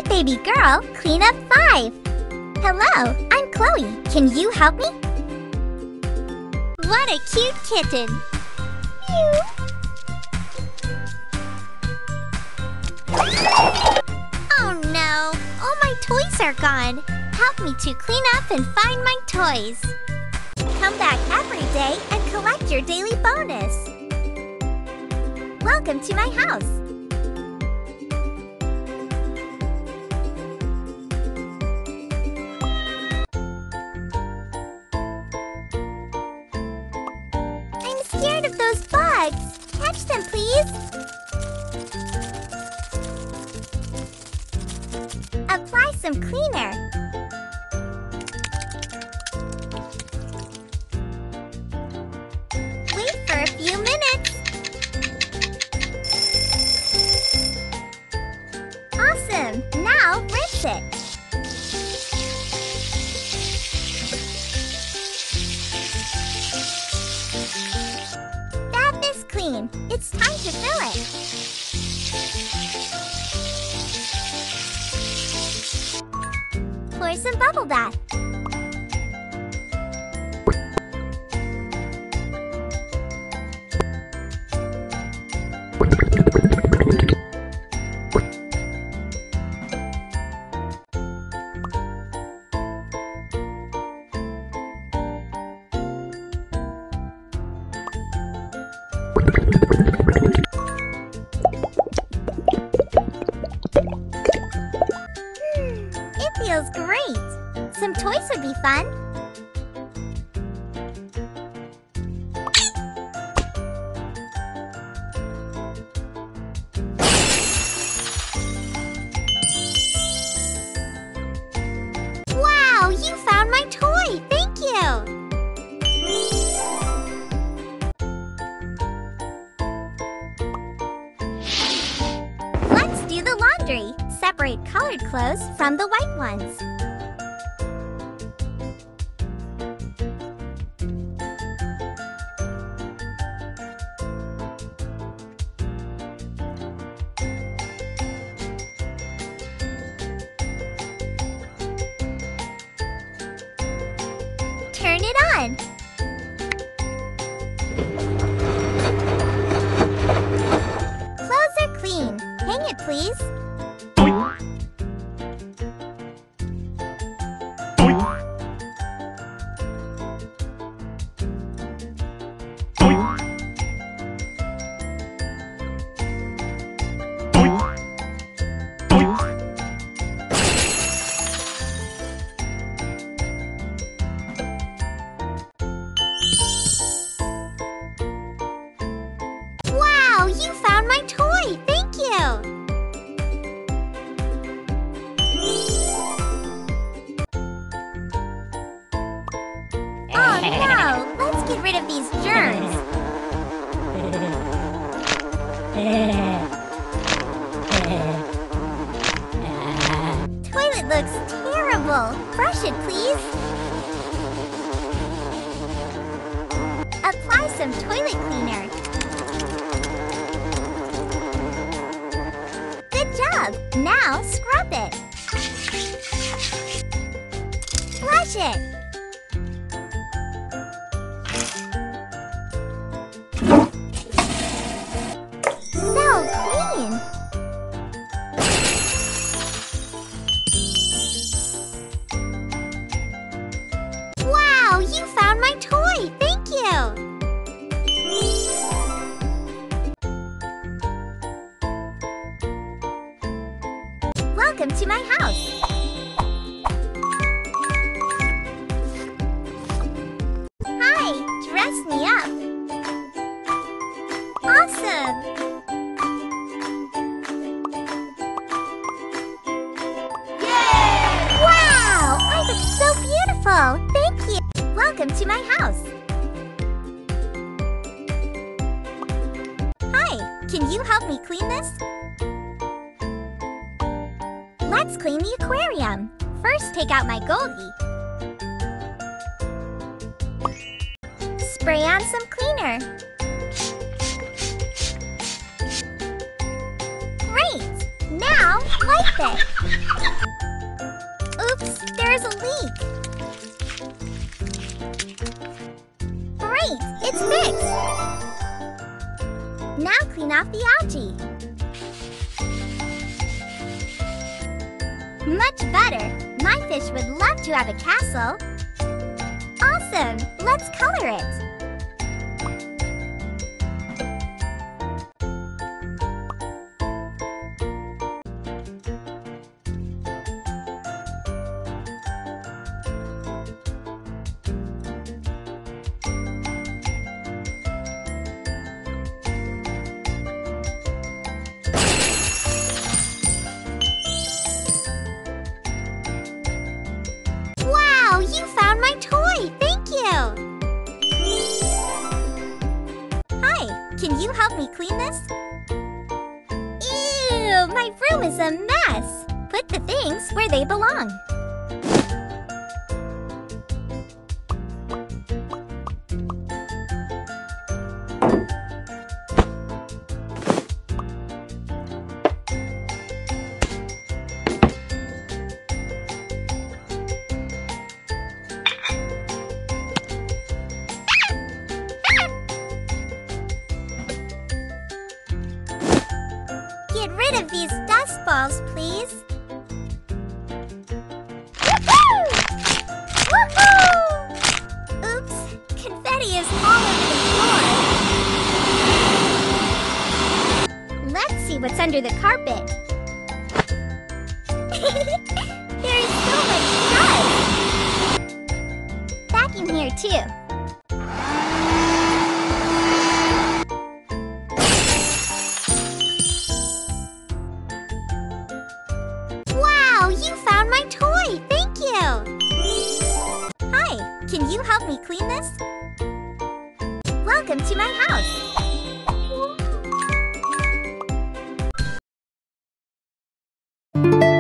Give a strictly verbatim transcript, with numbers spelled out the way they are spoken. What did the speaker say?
Baby Girl Cleanup five. Hello, I'm Chloe. Can you help me? What a cute kitten! Mew. Oh no! All my toys are gone. Help me to clean up and find my toys. Come back every day and collect your daily bonus. Welcome to my house. I'm scared of those bugs. Catch them, please. Apply some cleaner. Wait for a few minutes. Awesome! Now rinse it. Bath is clean. It's time to fill it. Pour some bubble bath. It feels great! Some toys would be fun! Wow! You found my toy! Thank you! Let's do the laundry! Separate colored clothes from the white ones. Turn it on. Clothes are clean. Hang it, please. Wow, you found my toy! Thank you! Oh no! Let's get rid of these germs! Toilet looks terrible! Brush it, please! Apply some toilet cleaner. Good job! Now scrub it. Flush it. So clean! Wow! You found my toy! Thank you! Welcome to my house. Hi, dress me up. Awesome. Yay! Wow, I look so beautiful. Thank you. Welcome to my house. Hi, can you help me clean this? Let's clean the aquarium. First, take out my goldie. Spray on some cleaner. Great! Now Now, wipe it. Oops, there's a leak. Great, it's fixed. Now clean off the algae. Much better. My fish would love to have a castle. Awesome! Let's color it. Wow, you found my toy! Thank you! Hi, can you help me clean this? Ew, my room is a mess! Put the things where they belong. Get rid of these dust balls, please. Woohoo! Woohoo! Oops, confetti is all over the floor. Let's see what's under the carpet. There is so much dust. Vacuum here too. Wow, you found my toy! Thank you! Hi, can you help me clean this? Welcome to my house!